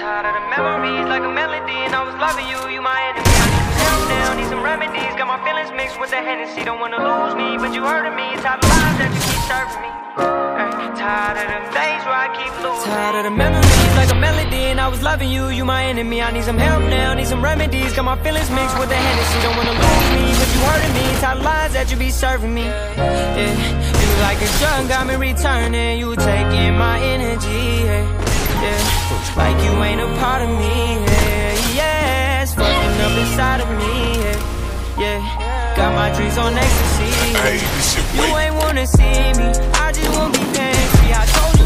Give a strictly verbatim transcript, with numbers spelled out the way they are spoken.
tired of the memories like a melody, and I was loving you, you my enemy. I need some help now, need some remedies. Got my feelings mixed with the Hennessy. Don't wanna lose me, but you hurting me. Tired of lies that you keep serving me. Ay, tired of them days where I keep losing. Tired of the memories like a melody, and I was loving you, you my enemy. I need some help now, need some remedies. Got my feelings mixed with the Hennessy. Don't wanna lose me, but you hurting me. Tired of lies that you be serving me. Yeah, you like a drug, got me returning. You taking my energy, yeah, yeah. Like you ain't a part of me, yeah, yeah. It's fucking up inside of me, yeah, yeah. Got my dreams on ecstasy, yeah. You ain't wanna see me, I just wanna be fancy. I told you